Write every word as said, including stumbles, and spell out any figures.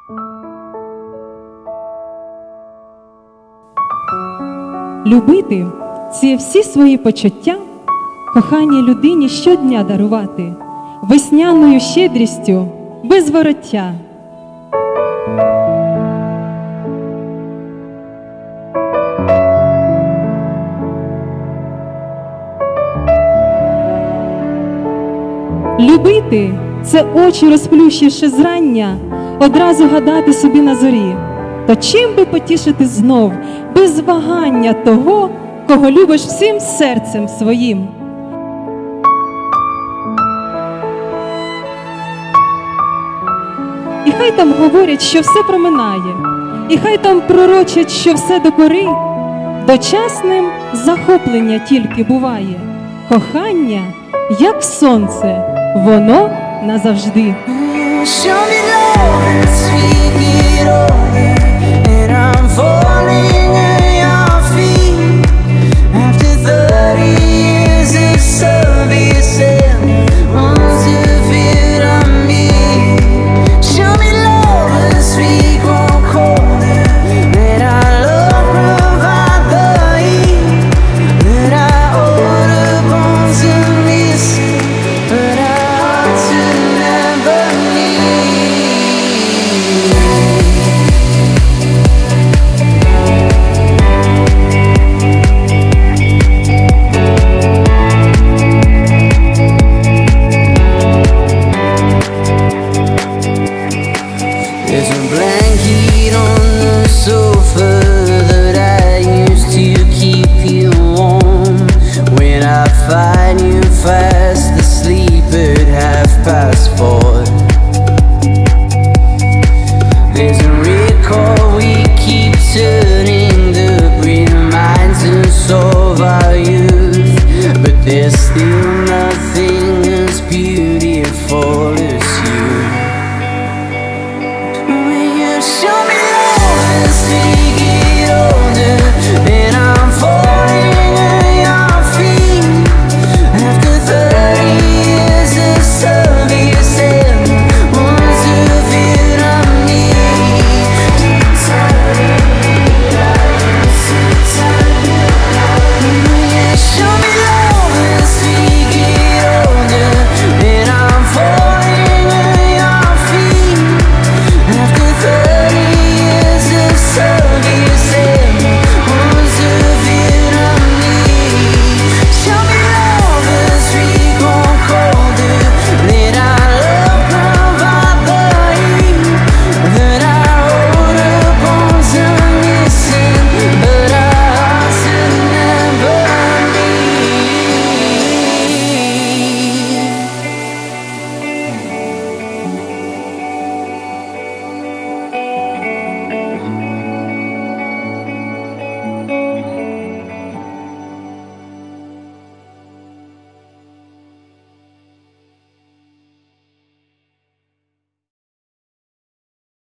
Любити – це всі свої почуття, коханій людині щодня дарувати, весняною щедрістю, без вороття. Любити – це очі, розплющивши зрання, одразу гадати собі на зорі, то чим би потішити знов, без вагання того, кого любиш всім серцем своїм. І хай там говорять, що все проминає, і хай там пророчать, що все до пори, дочасним захоплення тільки буває. Кохання, як сонце, воно назавжди. I'm falling at your feet after thirty